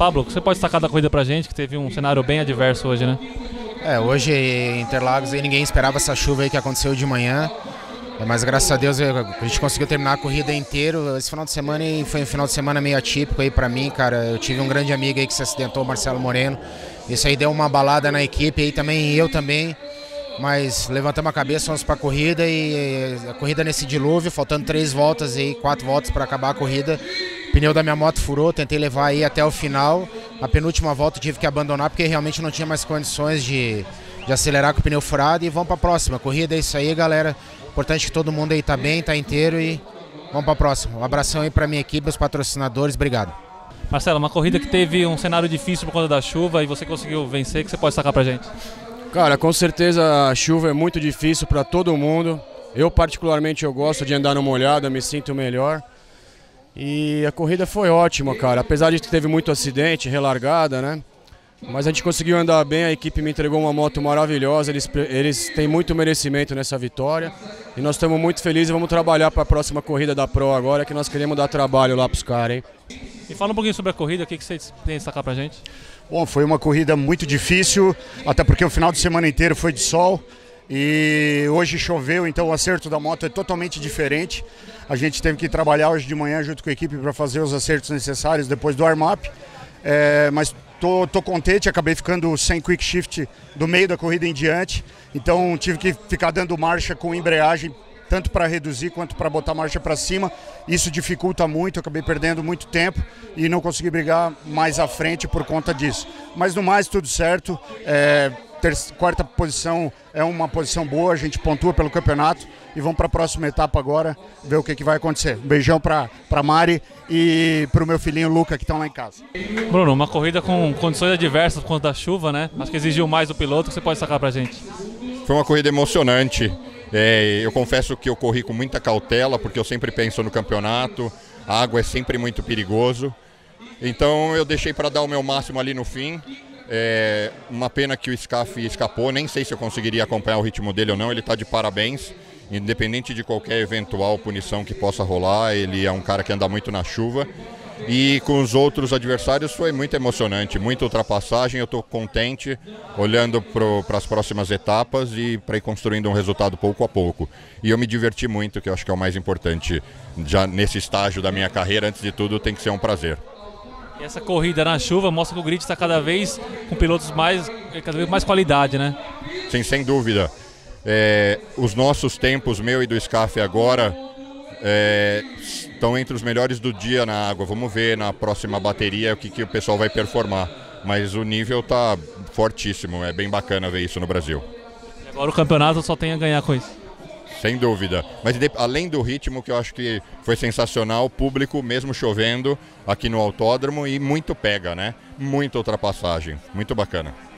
Pablo, você pode destacar da corrida pra gente, que teve um cenário bem adverso hoje, né? Hoje em Interlagos ninguém esperava essa chuva aí que aconteceu de manhã, mas graças a Deus a gente conseguiu terminar a corrida inteiro. Esse final de semana foi um final de semana meio atípico aí pra mim, cara. Eu tive um grande amigo aí que se acidentou, o Marcelo Moreno. Isso aí deu uma balada na equipe aí também, eu também. Mas levantamos a cabeça, fomos para a corrida e a corrida nesse dilúvio, faltando 3 voltas e 4 voltas para acabar a corrida. O pneu da minha moto furou, tentei levar aí até o final. A penúltima volta tive que abandonar porque realmente não tinha mais condições de acelerar com o pneu furado. E vamos para a próxima. A corrida é isso aí, galera. Importante que todo mundo aí tá bem, tá inteiro e vamos para a próxima. Um abração aí para minha equipe, os patrocinadores, obrigado. Marcelo, uma corrida que teve um cenário difícil por conta da chuva e você conseguiu vencer, que você pode destacar pra gente? Cara, com certeza a chuva é muito difícil para todo mundo. Eu particularmente gosto de andar no molhado, eu me sinto melhor. E a corrida foi ótima, cara. Apesar de que teve muito acidente, relargada, né? Mas a gente conseguiu andar bem, a equipe me entregou uma moto maravilhosa, eles têm muito merecimento nessa vitória. E nós estamos muito felizes e vamos trabalhar para a próxima corrida da Pro agora, que nós queremos dar trabalho lá para os caras, hein? E fala um pouquinho sobre a corrida, o que você tem a destacar pra gente? Bom, foi uma corrida muito difícil, até porque o final de semana inteiro foi de sol e hoje choveu, então o acerto da moto é totalmente diferente. A gente teve que trabalhar hoje de manhã junto com a equipe para fazer os acertos necessários depois do warm-up, mas tô contente, acabei ficando sem quick shift do meio da corrida em diante, então tive que ficar dando marcha com embreagem, tanto para reduzir quanto para botar a marcha para cima. Isso dificulta muito, eu acabei perdendo muito tempo e não consegui brigar mais à frente por conta disso. Mas no mais, tudo certo. Quarta posição é uma posição boa, a gente pontua pelo campeonato e vamos para a próxima etapa agora, ver o que vai acontecer. Um beijão para Mari e para o meu filhinho Luca, que estão lá em casa. Bruno, uma corrida com condições adversas por conta da chuva, né? Acho que exigiu mais do piloto, que você pode destacar pra gente? Foi uma corrida emocionante. Eu confesso que eu corri com muita cautela, porque eu sempre penso no campeonato, a água é sempre muito perigoso. Então eu deixei para dar o meu máximo ali no fim. Uma pena que o Scaff escapou, nem sei se eu conseguiria acompanhar o ritmo dele ou não, ele está de parabéns. Independente de qualquer eventual punição que possa rolar, ele é um cara que anda muito na chuva. E com os outros adversários foi muito emocionante, muita ultrapassagem, eu estou contente olhando para as próximas etapas e para ir construindo um resultado pouco a pouco. E eu me diverti muito, que eu acho que é o mais importante já nesse estágio da minha carreira, antes de tudo tem que ser um prazer. E essa corrida na chuva mostra que o grid está cada vez com pilotos cada vez mais qualidade, né? Sim, sem dúvida. Os nossos tempos, meu e do Scaff agora, estão entre os melhores do dia na água. Vamos ver na próxima bateria o que o pessoal vai performar. Mas o nível está fortíssimo, é bem bacana ver isso no Brasil. E agora o campeonato só tem a ganhar com isso. Sem dúvida. Mas além do ritmo, que eu acho que foi sensacional, o público, mesmo chovendo, aqui no autódromo, e muito pega, né? Muita ultrapassagem, muito bacana.